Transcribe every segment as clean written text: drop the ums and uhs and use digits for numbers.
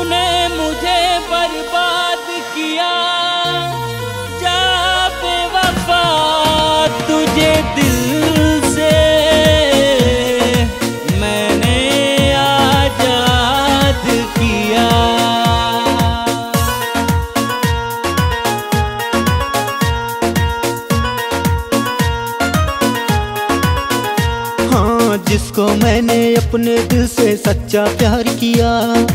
तूने मुझे बर्बाद किया, जा बेवफा तुझे दिल से मैंने आजाद किया। हाँ, जिसको मैंने अपने दिल से सच्चा प्यार किया,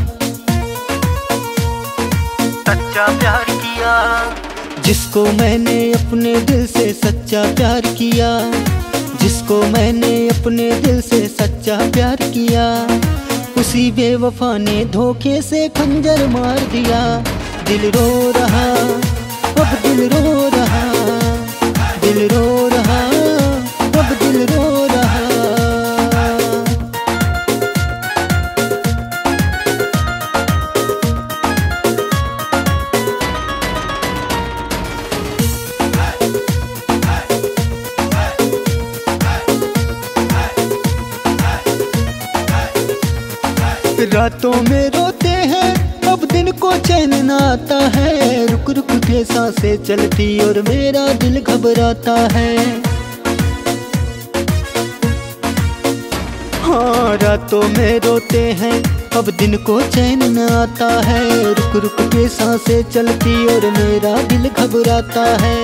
सच्चा प्यार किया, जिसको मैंने अपने दिल से सच्चा प्यार किया, जिसको मैंने अपने दिल से सच्चा प्यार किया, उसी बेवफा ने धोखे से खंजर मार दिया। दिल रो रहा, अब दिल रो रहा, दिल रो रहा, अब दिल रो रहा। रातों में रोते हैं, अब दिन को चैन न आता है। रुक रुक के सांसें चलती और मेरा दिल घबराता है। हाँ, रातों में रोते हैं, अब दिन को चैन न आता है। रुक रुक के सांसें चलती और मेरा दिल घबराता है।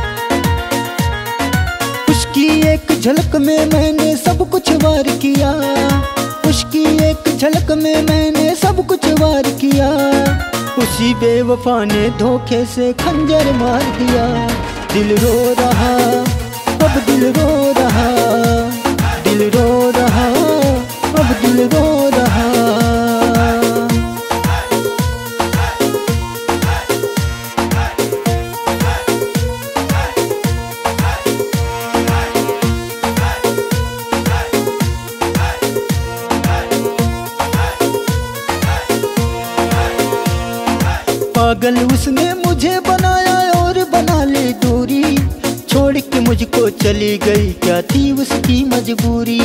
उसकी एक झलक में मैंने सब कुछ वार किया, उसकी एक झलक में मैंने सब कुछ वार किया। उसी बेवफा ने धोखे से खंजर मार दिया। दिल रो रहा, अब दिल रो रहा, दिल रो रहा, अब दिल रो रहा। पागल उसने मुझे बनाया और बना ली दूरी। छोड़ के मुझको चली गई, क्या थी उसकी मजबूरी।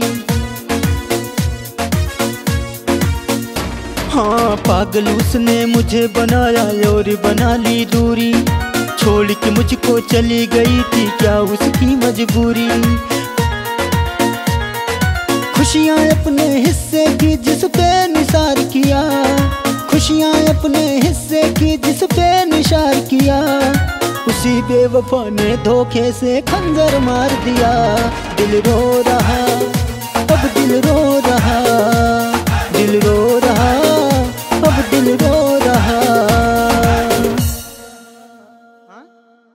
हाँ, पागल उसने मुझे बनाया और बना ली दूरी। छोड़ के मुझको चली गई थी, क्या उसकी मजबूरी। खुशियाँ अपने हिस्से की जिस पे निसार किया, खुशियाँ अपने हिस्से की जिस पे निशार किया, उसी बेवफा ने धोखे से खंजर मार दिया। दिल रो रहा, अब दिल रो रहा, दिल रो रहा,